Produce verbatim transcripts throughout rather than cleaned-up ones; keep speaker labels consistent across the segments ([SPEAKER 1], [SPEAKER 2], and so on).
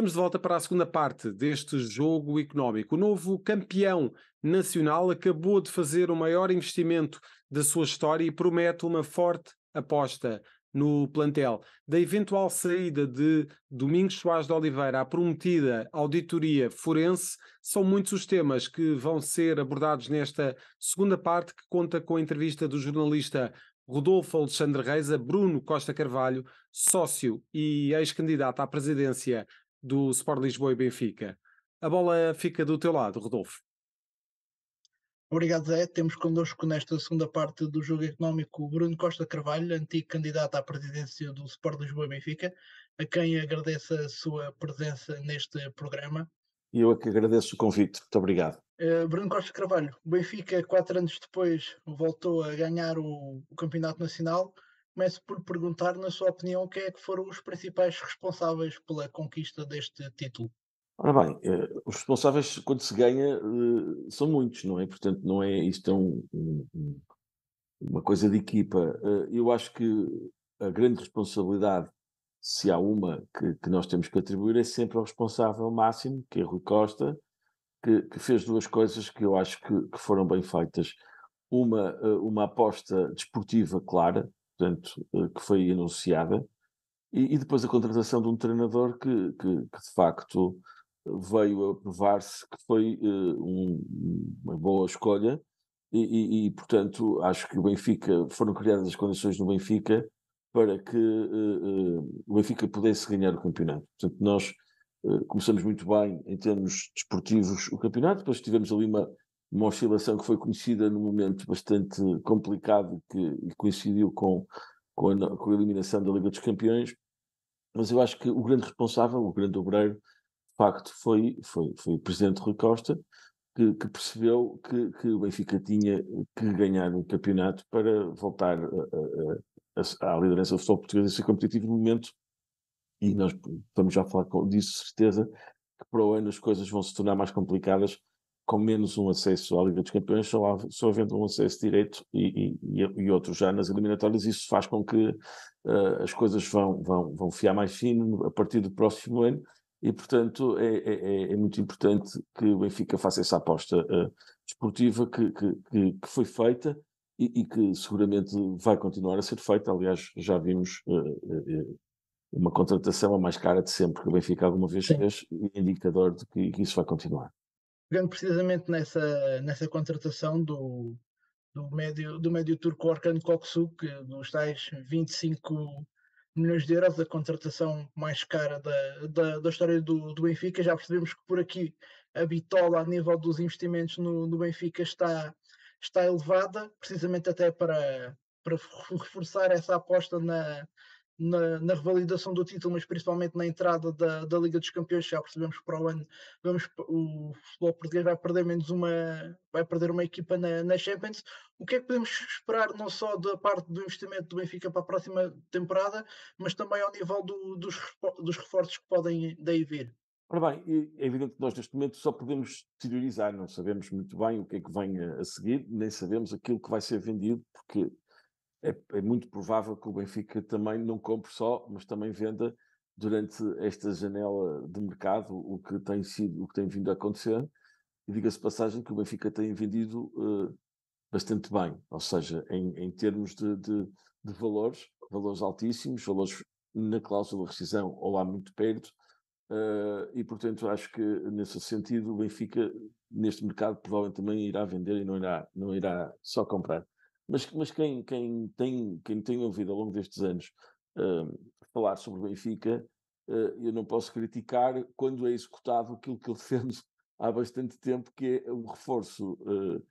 [SPEAKER 1] Estamos de volta para a segunda parte deste jogo económico. O novo campeão nacional acabou de fazer o maior investimento da sua história e promete uma forte aposta no plantel. Da eventual saída de Domingos Soares de Oliveira à prometida auditoria forense, são muitos os temas que vão ser abordados nesta segunda parte, que conta com a entrevista do jornalista Rodolfo Alexandre Reis a Bruno Costa Carvalho, sócio e ex-candidato à presidência do Sport Lisboa e Benfica. A bola fica do teu lado, Rodolfo.
[SPEAKER 2] Obrigado, Zé. Temos connosco nesta segunda parte do jogo económico o Bruno Costa Carvalho, antigo candidato à presidência do Sport Lisboa e Benfica, a quem agradeço a sua presença neste programa.
[SPEAKER 3] E eu é que agradeço o convite. Muito obrigado.
[SPEAKER 2] Uh, Bruno Costa Carvalho, o Benfica, quatro anos depois, voltou a ganhar o, o Campeonato Nacional. Começo por perguntar, na sua opinião, quem é que foram os principais responsáveis pela conquista deste título?
[SPEAKER 3] Ora bem, eh, os responsáveis quando se ganha eh, são muitos, não é? Portanto, não é isto é um, um, uma coisa de equipa. Eh, eu acho que a grande responsabilidade, se há uma que, que nós temos que atribuir, é sempre ao responsável máximo, que é Rui Costa, que, que fez duas coisas que eu acho que, que foram bem feitas. Uma, eh, uma aposta desportiva clara, portanto, eh, que foi anunciada, e, e depois a contratação de um treinador que, que, que de facto veio a provar-se que foi uh, um, uma boa escolha e, e, e, portanto, acho que o Benfica, foram criadas as condições no Benfica para que uh, uh, o Benfica pudesse ganhar o campeonato. Portanto, nós uh, começamos muito bem em termos desportivos o campeonato, depois tivemos ali uma, uma oscilação que foi conhecida num momento bastante complicado que, e coincidiu com, com, a, com a eliminação da Liga dos Campeões, mas eu acho que o grande responsável, o grande obreiro, de facto, foi, foi, foi o presidente Rui Costa, que, que percebeu que, que o Benfica tinha que ganhar o campeonato para voltar a, a, a, à liderança do futebol português e ser competitivo no momento, e nós vamos já falar disso, certeza, que para o ano as coisas vão se tornar mais complicadas, com menos um acesso à Liga dos Campeões, só, só havendo um acesso direto e, e, e outro já nas eliminatórias. Isso faz com que uh, as coisas vão, vão, vão fiar mais fino a partir do próximo ano, e portanto é, é, é muito importante que o Benfica faça essa aposta uh, desportiva que, que, que, que foi feita e, e que seguramente vai continuar a ser feita. Aliás, já vimos uh, uh, uma contratação a mais cara de sempre que o Benfica alguma vez
[SPEAKER 2] Sim.
[SPEAKER 3] fez, indicador de que, que isso vai continuar.
[SPEAKER 2] Pegando precisamente nessa, nessa contratação do, do, médio, do médio turco Orkan Koksu, que dos tais vinte e cinco milhões de euros, a contratação mais cara da, da, da história do, do Benfica. Já percebemos que por aqui a bitola a nível dos investimentos no, no Benfica está, está elevada, precisamente até para, para reforçar essa aposta na, na, na revalidação do título, mas principalmente na entrada da, da Liga dos Campeões. Já percebemos que para o ano vamos, o futebol português vai perder menos uma, vai perder uma equipa na, na Champions. O que é que podemos esperar não só da parte do investimento do Benfica para a próxima temporada, mas também ao nível do, dos, dos reforços que podem daí vir?
[SPEAKER 3] Ora bem, é evidente que nós neste momento só podemos teorizar, não sabemos muito bem o que é que vem a, a seguir, nem sabemos aquilo que vai ser vendido, porque é, é muito provável que o Benfica também não compre só, mas também venda durante esta janela de mercado o que tem sido, o que tem vindo a acontecer. E diga-se de passagem que o Benfica tem vendido uh, bastante bem, ou seja, em, em termos de, de, de valores, valores altíssimos, valores na cláusula de rescisão ou lá muito perto, uh, e portanto acho que nesse sentido o Benfica neste mercado provavelmente também irá vender e não irá, não irá só comprar. Mas, mas quem, quem, tem, quem tem ouvido ao longo destes anos uh, falar sobre o Benfica, uh, eu não posso criticar quando é executado aquilo que ele defende há bastante tempo, que é um reforço uh,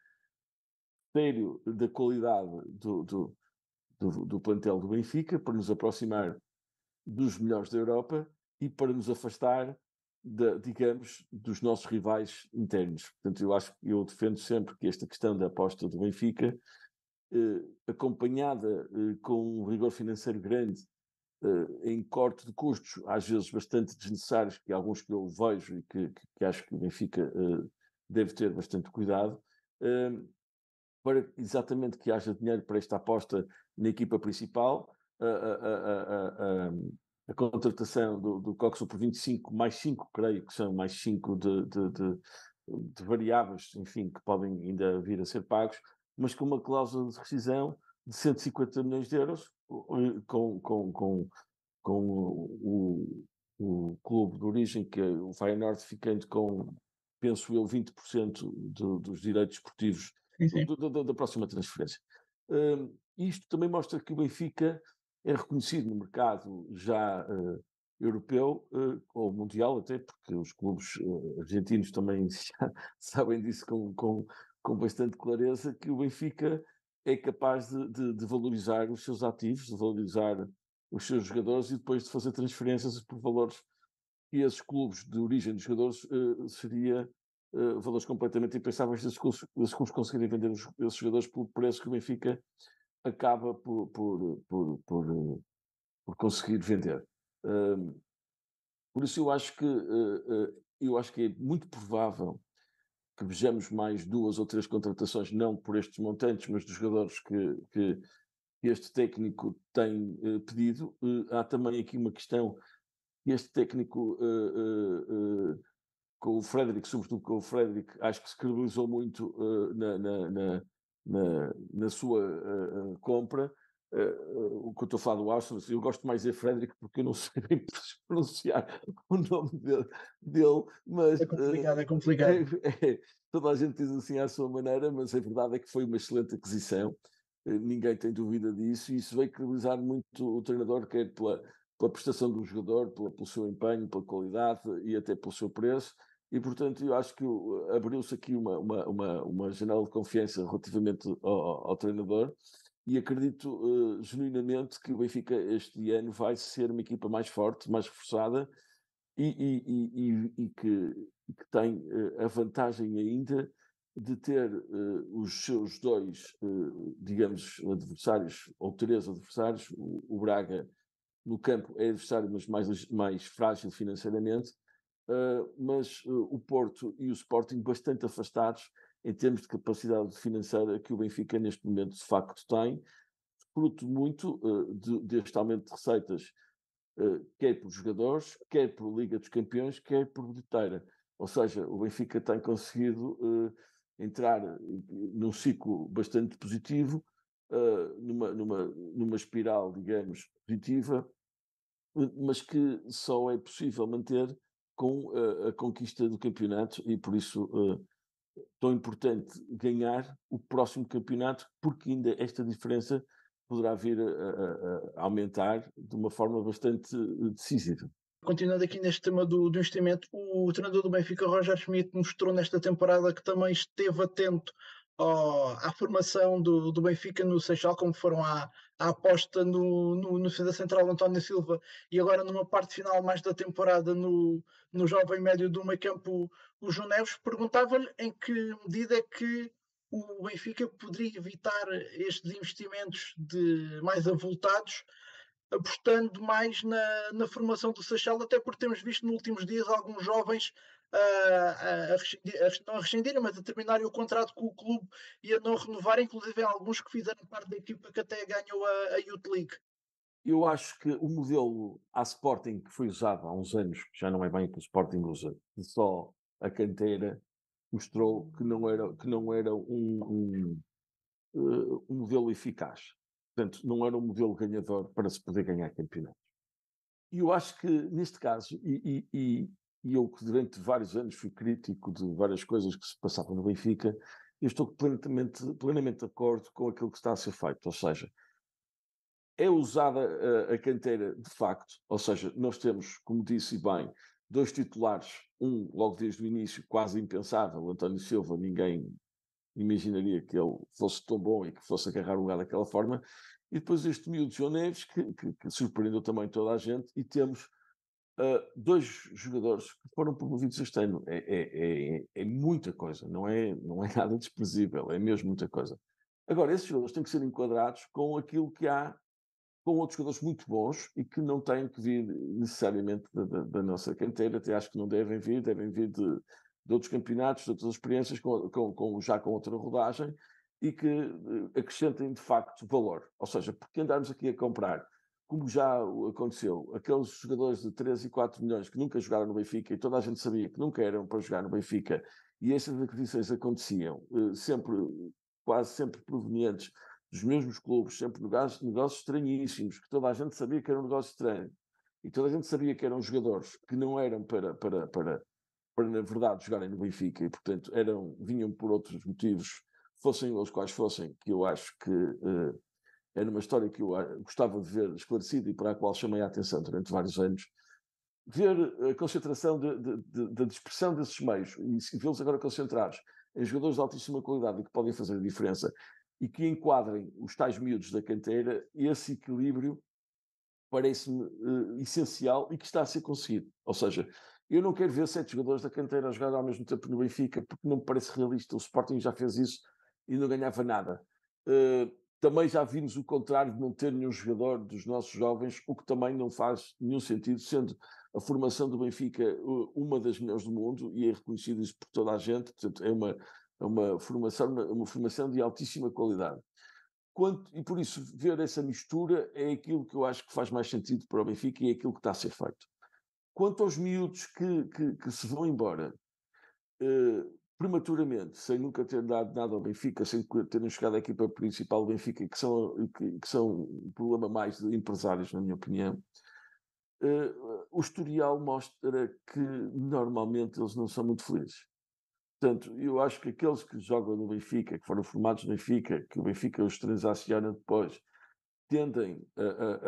[SPEAKER 3] sério da qualidade do, do, do, do plantel do Benfica, para nos aproximar dos melhores da Europa e para nos afastar, de, digamos, dos nossos rivais internos. Portanto, eu acho que eu defendo sempre que esta questão da aposta do Benfica, eh, acompanhada eh, com um rigor financeiro grande, eh, em corte de custos, às vezes bastante desnecessários, que alguns que eu vejo e que, que, que acho que o Benfica eh, deve ter bastante cuidado, eh, para exatamente que haja dinheiro para esta aposta na equipa principal, a, a, a, a contratação do, do Coxo por vinte e cinco, mais cinco, creio que são mais cinco de, de, de, de variáveis, enfim, que podem ainda vir a ser pagos, mas com uma cláusula de rescisão de cento e cinquenta milhões de euros, com, com, com, com o, o clube de origem, que é o Feyenoord, ficando com, penso eu, vinte por cento do, dos direitos esportivos
[SPEAKER 2] Sim, sim.
[SPEAKER 3] do, do, da próxima transferência. Uh, isto também mostra que o Benfica é reconhecido no mercado já uh, europeu, uh, ou mundial até, porque os clubes uh, argentinos também já sabem disso com, com, com bastante clareza, que o Benfica é capaz de, de, de valorizar os seus ativos, de valorizar os seus jogadores e depois de fazer transferências por valores que esses clubes de origem dos jogadores uh, seria uh, valores completamente impensáveis desses clubes, esses clubes conseguirem vender os, esses jogadores pelo preço que o Benfica acaba por, por, por, por, por conseguir vender. Uh, por isso eu acho que uh, uh, eu acho que é muito provável que vejamos mais duas ou três contratações, não por estes montantes, mas dos jogadores que, que este técnico tem uh, pedido. Uh, há também aqui uma questão. Este técnico, uh, uh, uh, com o Frederic, sobretudo com o Frederic, acho que se credibilizou muito uh, na, na, na, na, na sua uh, uh, compra. Uh, o que eu estou a falar do Arsenal, eu gosto mais de Frederic porque eu não sei bem pronunciar o nome dele, dele mas
[SPEAKER 2] É complicado,
[SPEAKER 3] uh,
[SPEAKER 2] é complicado.
[SPEAKER 3] é, é, toda a gente diz assim à sua maneira, mas a verdade é que foi uma excelente aquisição. Uh, ninguém tem dúvida disso, e isso veio credibilizar muito o treinador, quer pela pela prestação do jogador, pela, pelo seu empenho, pela qualidade e até pelo seu preço, e portanto eu acho que abriu-se aqui uma, uma, uma, uma janela de confiança relativamente ao, ao treinador, e acredito uh, genuinamente que o Benfica este ano vai ser uma equipa mais forte, mais reforçada, e, e, e, e que, que tem uh, a vantagem ainda de ter uh, os seus dois, uh, digamos, adversários, ou três adversários, o, o Braga no campo é adversário, mas mais, mais frágil financeiramente, uh, mas uh, o Porto e o Sporting bastante afastados em termos de capacidade financeira que o Benfica neste momento de facto tem, fruto muito uh, de, deste aumento de receitas, uh, quer por jogadores, quer por Liga dos Campeões, quer por bilheteira. Ou seja, o Benfica tem conseguido uh, entrar num ciclo bastante positivo, uh, numa, numa, numa espiral, digamos, positiva, mas que só é possível manter com uh, a conquista do campeonato, e por isso uh, tão importante ganhar o próximo campeonato, porque ainda esta diferença poderá vir a, a, a aumentar de uma forma bastante decisiva.
[SPEAKER 2] Continuando aqui neste tema do, do investimento, o treinador do Benfica, Roger Schmidt, mostrou nesta temporada que também esteve atento ao, à formação do, do Benfica no Seixal, como foram à, à aposta no, no, no defesa central António Silva, e agora numa parte final mais da temporada no, no jovem médio do meio campo, o João Neves. Perguntava-lhe em que medida é que o Benfica poderia evitar estes investimentos de mais avultados, apostando mais na, na formação do Seixal, até porque temos visto nos últimos dias alguns jovens uh, a, a, rescindir, a não a rescindirem, mas a terminarem o contrato com o clube e a não renovar, inclusive alguns que fizeram parte da equipa que até ganhou a, a Youth League.
[SPEAKER 3] Eu acho que o modelo à Sporting que foi usado há uns anos, que já não é bem que o Sporting usa, de só a canteira, mostrou que não era, que não era um, um, uh, um modelo eficaz. Portanto, não era um modelo ganhador para se poder ganhar campeonatos. E eu acho que, neste caso, e, e, e eu que durante vários anos fui crítico de várias coisas que se passavam no Benfica, eu estou plenamente, plenamente de acordo com aquilo que está a ser feito. Ou seja, é usada a, a canteira de facto, ou seja, nós temos, como disse bem, dois titulares, um logo desde o início, quase impensável, António Silva, ninguém imaginaria que ele fosse tão bom e que fosse agarrar o lugar daquela forma, e depois este miúdo João Neves, que, que, que surpreendeu também toda a gente, e temos uh, dois jogadores que foram promovidos este ano. É, é, é, é muita coisa, não é, não é nada desprezível, é mesmo muita coisa. Agora, esses jogadores têm que ser enquadrados com aquilo que há, com outros jogadores muito bons e que não têm que vir necessariamente da, da, da nossa canteira, até acho que não devem vir, devem vir de, de outros campeonatos, de outras experiências, com, com, com, já com outra rodagem, e que uh, acrescentem de facto valor. Ou seja, porque andarmos aqui a comprar como já aconteceu, aqueles jogadores de três e quatro milhões que nunca jogaram no Benfica e toda a gente sabia que nunca eram para jogar no Benfica, e essas aquisições aconteciam sempre, quase sempre provenientes dos mesmos clubes, sempre negócios, negócios estranhíssimos, que toda a gente sabia que era um negócio estranho, e toda a gente sabia que eram jogadores que não eram para, para, para, para na verdade, jogarem no Benfica, e portanto eram, vinham por outros motivos, fossem os quais fossem, que eu acho que uh, era uma história que eu gostava de ver esclarecida e para a qual chamei a atenção durante vários anos, ver a concentração de, de, de, da dispersão desses meios e vê-los agora concentrados em jogadores de altíssima qualidade e que podem fazer a diferença e que enquadrem os tais miúdos da canteira, esse equilíbrio parece-me uh, essencial e que está a ser conseguido. Ou seja, eu não quero ver sete jogadores da canteira a jogar ao mesmo tempo no Benfica, porque não me parece realista. O Sporting já fez isso e não ganhava nada. Uh, também já vimos o contrário de não ter nenhum jogador dos nossos jovens, o que também não faz nenhum sentido, sendo a formação do Benfica uh, uma das melhores do mundo, e é reconhecido isso por toda a gente. Portanto, é uma, é uma, formação, uma, uma formação de altíssima qualidade. Quanto, e por isso, ver essa mistura é aquilo que eu acho que faz mais sentido para o Benfica e é aquilo que está a ser feito. Quanto aos miúdos que, que, que se vão embora uh, prematuramente, sem nunca ter dado nada ao Benfica, sem terem chegado à equipa principal do Benfica, que são, que, que são um problema mais de empresários, na minha opinião, uh, o historial mostra que normalmente eles não são muito felizes. Portanto, eu acho que aqueles que jogam no Benfica, que foram formados no Benfica, que o Benfica os transaciona depois, tendem a,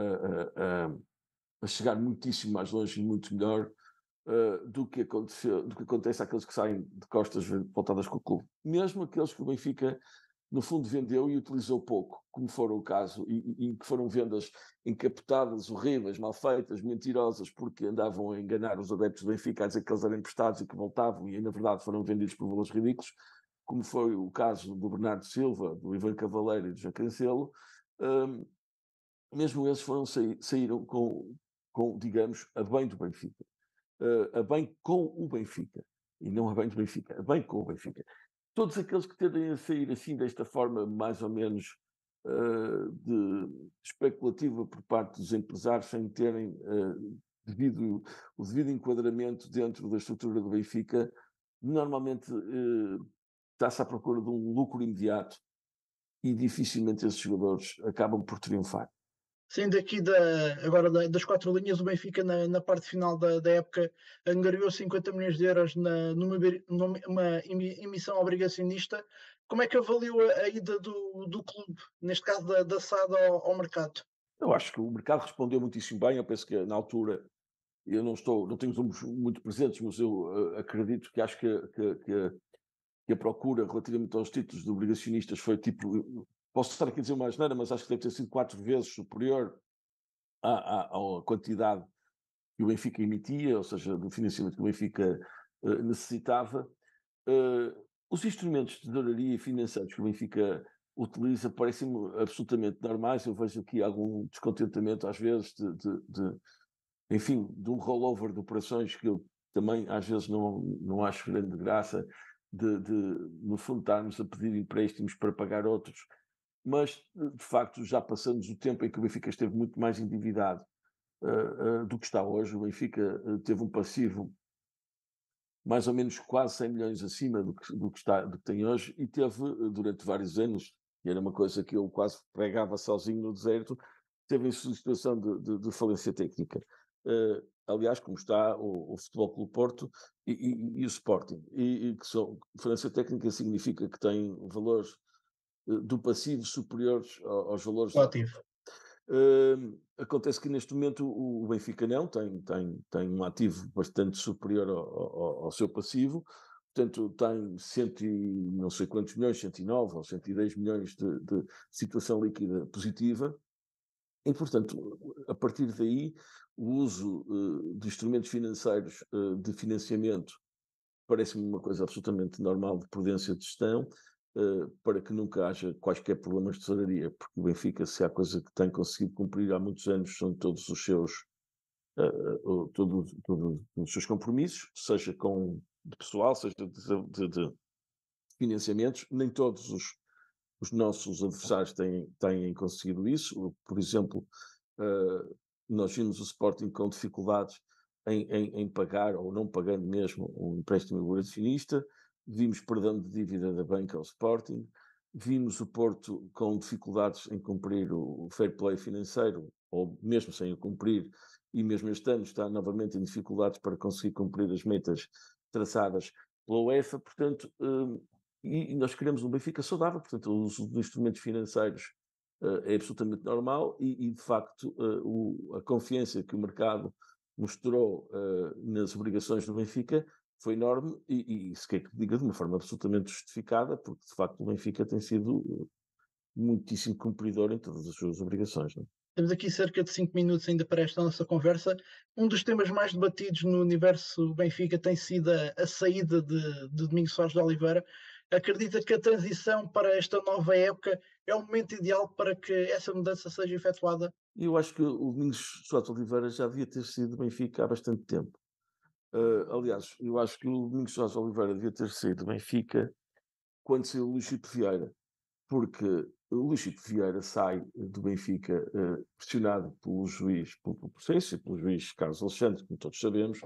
[SPEAKER 3] a, a, a chegar muitíssimo mais longe e muito melhor uh, do, que aconteceu, do que acontece àqueles que saem de costas voltadas com o clube. Mesmo aqueles que o Benfica, no fundo, vendeu e utilizou pouco, como foram o caso, e, e que foram vendas encapotadas, horríveis, mal feitas, mentirosas, porque andavam a enganar os adeptos do Benfica a dizer que eles eram emprestados e que voltavam, e na verdade foram vendidos por valores ridículos, como foi o caso do Bernardo Silva, do Ivan Cavaleiro e do João Cancelo. Um, mesmo esses foram, saíram com, com, digamos, a bem do Benfica. Uh, a bem com o Benfica. E não a bem do Benfica, a bem com o Benfica. Todos aqueles que tendem a sair assim, desta forma mais ou menos uh, de especulativa por parte dos empresários, sem terem uh, devido, o devido enquadramento dentro da estrutura do Benfica, normalmente uh, está-se à procura de um lucro imediato e dificilmente esses jogadores acabam por triunfar.
[SPEAKER 2] Sim, daqui da, agora da, das quatro linhas, o Benfica na, na parte final da, da época angariou cinquenta milhões de euros na, numa, numa emissão obrigacionista. Como é que avaliou a, a ida do, do clube, neste caso da, da S A D ao, ao mercado?
[SPEAKER 3] Eu acho que o mercado respondeu muitíssimo bem. Eu penso que na altura, eu não estou, não tenho números muito presentes, mas eu uh, acredito que acho que, que, que, que a procura relativamente aos títulos de obrigacionistas foi tipo, posso estar aqui a dizer uma asneira, mas acho que deve ter sido quatro vezes superior à, à, à quantidade que o Benfica emitia, ou seja, do financiamento que o Benfica uh, necessitava. Uh, os instrumentos de tesouraria financeiros que o Benfica utiliza parecem-me absolutamente normais. Eu vejo aqui algum descontentamento, às vezes, de, de, de enfim, de um rollover de operações que eu também, às vezes, não, não acho grande graça, de, de, no fundo, estarmos a pedir empréstimos para pagar outros. Mas, de facto, já passamos o tempo em que o Benfica esteve muito mais endividado uh, uh, do que está hoje. O Benfica uh, teve um passivo mais ou menos quase cem milhões acima do que, do que, está, do que tem hoje, e teve, durante vários anos, e era uma coisa que eu quase pregava sozinho no deserto, teve em situação de, de, de falência técnica. Uh, aliás, como está o, o Futebol Clube Porto e, e, e o Sporting. E, e que são, falência técnica significa que tem valores uh, do passivo superiores aos, aos valores...
[SPEAKER 2] Ativo.
[SPEAKER 3] Uh, acontece que neste momento o Benfica não tem, tem, tem um ativo bastante superior ao, ao, ao seu passivo, portanto tem cento e não sei quantos milhões, cento e nove ou cento e dez milhões de, de situação líquida positiva, e portanto a partir daí o uso uh, de instrumentos financeiros uh, de financiamento parece-me uma coisa absolutamente normal de prudência de gestão, uh, para que nunca haja quaisquer problemas de tesouraria, porque o Benfica, se há coisa que tem conseguido cumprir há muitos anos, são todos os seus, uh, todo, todo, os seus compromissos, seja com de pessoal, seja de, de, de financiamentos. Nem todos os, os nossos adversários têm, têm conseguido isso. Por exemplo, Uh, nós vimos o Sporting com dificuldades em, em, em pagar, ou não pagando mesmo, um empréstimo imobiliário, vimos perdão de dívida da banca ao Sporting, vimos o Porto com dificuldades em cumprir o fair play financeiro, ou mesmo sem o cumprir, e mesmo este ano está novamente em dificuldades para conseguir cumprir as metas traçadas pela UEFA. Portanto, uh, e, e nós queremos um Benfica saudável, portanto, o uso de instrumentos financeiros uh, é absolutamente normal e, e de facto, uh, o, a confiança que o mercado mostrou uh, nas obrigações do Benfica foi enorme e, e se quer que diga de uma forma absolutamente justificada, porque de facto o Benfica tem sido uh, muitíssimo cumpridor em todas as suas obrigações. Não?
[SPEAKER 2] Temos aqui cerca de cinco minutos ainda para esta nossa conversa. Um dos temas mais debatidos no universo Benfica tem sido a, a saída de, de Domingos Soares de Oliveira. Acredita que a transição para esta nova época é o momento ideal para que essa mudança seja efetuada?
[SPEAKER 3] Eu acho que o Domingos Soares de Oliveira já devia ter sido Benfica há bastante tempo. Uh, aliás, eu acho que o Domingos Soares de Oliveira devia ter saído Benfica quando saiu o Luís Chico Vieira, porque o Luís Chico Vieira sai do Benfica uh, pressionado pelo juiz, pelo, pelo processo e pelo juiz Carlos Alexandre, como todos sabemos,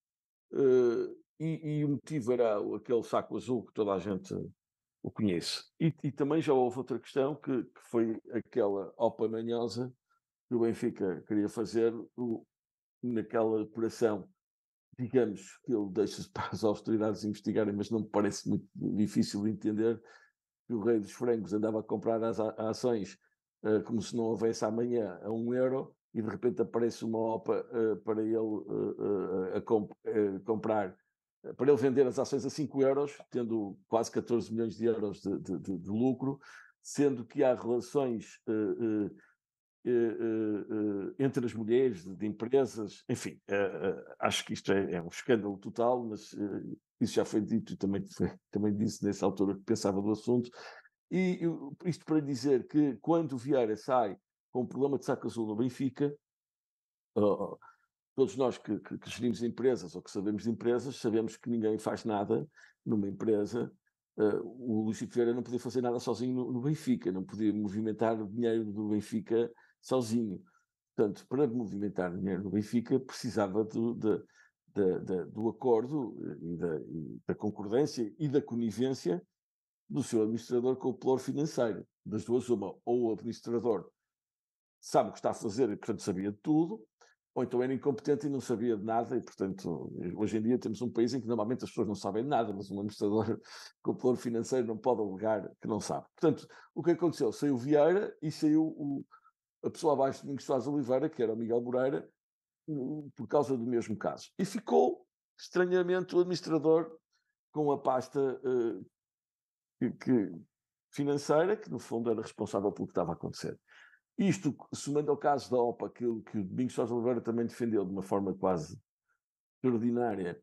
[SPEAKER 3] uh, e, e o motivo era aquele saco azul que toda a gente o conhece. E, e também já houve outra questão, que, que foi aquela opa manhosa que o Benfica queria fazer o, naquela operação. Digamos que ele deixa-se para as autoridades investigarem, mas não me parece muito difícil de entender que o rei dos frangos andava a comprar as a ações uh, como se não houvesse amanhã a um euro e de repente aparece uma OPA uh, para ele uh, uh, a comp uh, comprar, uh, para ele vender as ações a cinco euros, tendo quase catorze milhões de euros de, de, de, de lucro, sendo que há relações uh, uh, Uh, uh, entre as mulheres, de, de empresas, enfim, uh, uh, acho que isto é, é um escândalo total, mas uh, isso já foi dito e também, foi, também disse nessa altura que pensava do assunto. E eu, isto para dizer que quando o Vieira sai com um problema de saco azul no Benfica, uh, todos nós que, que, que gerimos empresas ou que sabemos de empresas, sabemos que ninguém faz nada numa empresa. Uh, o Luís Chico Vieira não podia fazer nada sozinho no, no Benfica, não podia movimentar o dinheiro do Benfica sozinho. Portanto, para movimentar dinheiro no Benfica, precisava do, de, de, de, do acordo e da, e da concordância e da conivência do seu administrador com o plano financeiro. Das duas, uma, ou o administrador sabe o que está a fazer e, portanto, sabia de tudo, ou então era incompetente e não sabia de nada, e, portanto, hoje em dia temos um país em que normalmente as pessoas não sabem nada, mas um administrador com o plano financeiro não pode alegar que não sabe. Portanto, o que aconteceu? Saiu Vieira e saiu o, a pessoa abaixo de Domingos Soares Oliveira, que era o Miguel Moreira, por causa do mesmo caso. E ficou, estranhamente, o administrador com a pasta uh, que, que, financeira, que no fundo era responsável pelo que estava a acontecer. Isto, somando ao caso da OPA, que, que o Domingos Soares Oliveira também defendeu de uma forma quase extraordinária,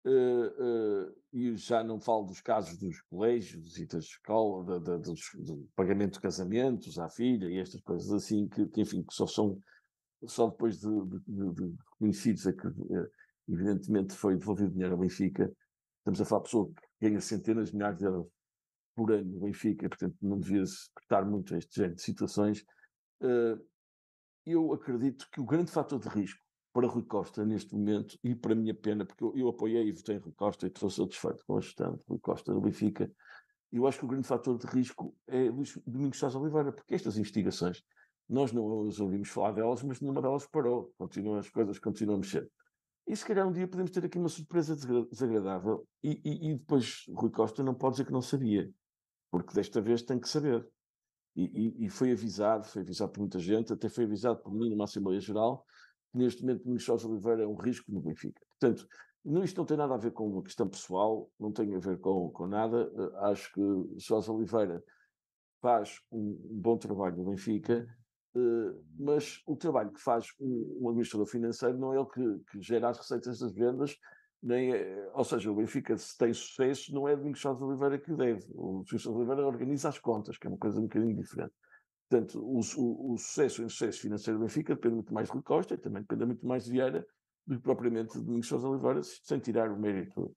[SPEAKER 3] uh, uh, e já não falo dos casos dos colégios e da escola, da, da, dos, do pagamento de casamentos à filha e estas coisas assim, que, que enfim, que só são só depois de, de, de, de reconhecidos é que uh, evidentemente foi devolvido dinheiro ao Benfica. Estamos a falar de pessoa que ganha centenas de milhares de euros por ano no Benfica, portanto não devia-se prestar muito a este género de situações. Uh, eu acredito que o grande fator de risco para Rui Costa neste momento, e para a minha pena, porque eu, eu apoiei e votei em Rui Costa e estou satisfeito com a gestão de Rui Costa do Benfica, eu acho que o grande fator de risco é Luís Domingos Soares Oliveira, porque estas investigações, nós não as ouvimos falar delas, mas nenhuma delas parou, continuam, as coisas continuam a mexer. E se calhar um dia podemos ter aqui uma surpresa desagradável e, e, e depois Rui Costa não pode dizer que não sabia, porque desta vez tem que saber. E, e, e foi avisado, foi avisado por muita gente, até foi avisado por mim numa Assembleia Geral, que neste momento Domingos Soares Oliveira é um risco no Benfica. Portanto, não, isto não tem nada a ver com uma questão pessoal, não tem a ver com, com nada. Uh, acho que Soares Oliveira faz um, um bom trabalho no Benfica, uh, mas o trabalho que faz um, um administrador financeiro não é ele que, que gera as receitas das vendas, nem é, ou seja, o Benfica, se tem sucesso, não é Domingos Soares Oliveira que o deve. O Domingos Soares Oliveira organiza as contas, que é uma coisa um bocadinho diferente. Portanto, o, o, o sucesso e o sucesso financeiro do Benfica depende muito mais de Rui Costa e também depende muito mais de Vieira do que propriamente de Domingos Soares Oliveira, sem tirar o mérito.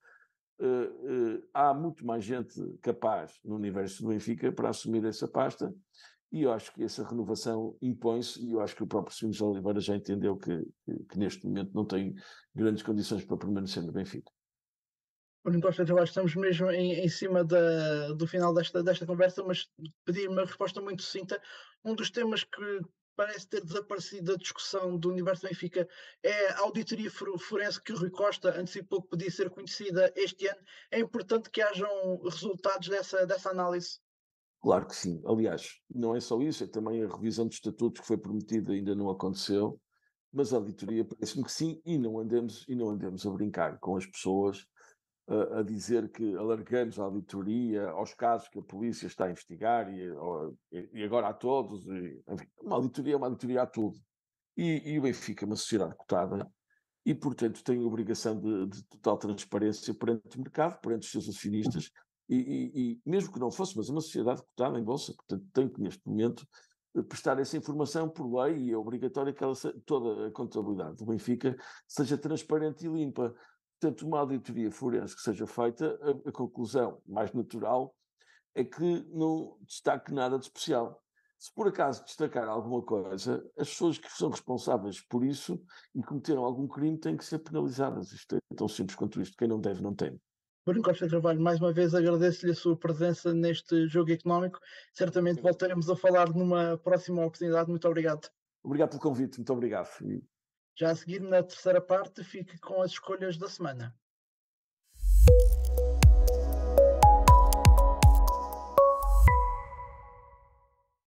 [SPEAKER 3] Uh, uh, há muito mais gente capaz no universo do Benfica para assumir essa pasta e eu acho que essa renovação impõe-se, e eu acho que o próprio Sr. José Oliveira já entendeu que, que, que neste momento não tem grandes condições para permanecer no Benfica.
[SPEAKER 2] Bruno Costa, eu acho que estamos mesmo em, em cima da, do final desta, desta conversa, mas pedir uma resposta muito sucinta. Um dos temas que parece ter desaparecido da discussão do universo Benfica é a auditoria forense que o Rui Costa antecipou que podia ser conhecida este ano. É importante que hajam resultados dessa, dessa análise.
[SPEAKER 3] Claro que sim. Aliás, não é só isso, é também a revisão dos estatutos que foi prometida, ainda não aconteceu, mas a auditoria parece-me que sim, e não andemos, e não andemos a brincar com as pessoas, a, a dizer que alargamos a auditoria aos casos que a polícia está a investigar e, ou, e agora a todos. E, enfim, uma auditoria é uma auditoria a tudo. E, e o Benfica é uma sociedade cotada e, portanto, tem a obrigação de, de total transparência perante o mercado, perante os seus acionistas, e, e, e mesmo que não fosse, mas é uma sociedade cotada em bolsa, portanto, tem que, neste momento, prestar essa informação por lei, e é obrigatório que ela, toda a contabilidade do Benfica seja transparente e limpa. Portanto, uma auditoria forense que seja feita, a, a conclusão mais natural é que não destaque nada de especial. Se por acaso destacar alguma coisa, as pessoas que são responsáveis por isso e cometeram algum crime têm que ser penalizadas. Isto é tão simples quanto isto. Quem não deve, não tem.
[SPEAKER 2] Bruno Costa Carvalho, mais uma vez agradeço-lhe a sua presença neste jogo económico. Certamente voltaremos a falar numa próxima oportunidade. Muito obrigado.
[SPEAKER 3] Obrigado pelo convite. Muito obrigado.
[SPEAKER 2] Já a seguir, na terceira parte, fique com as escolhas da semana.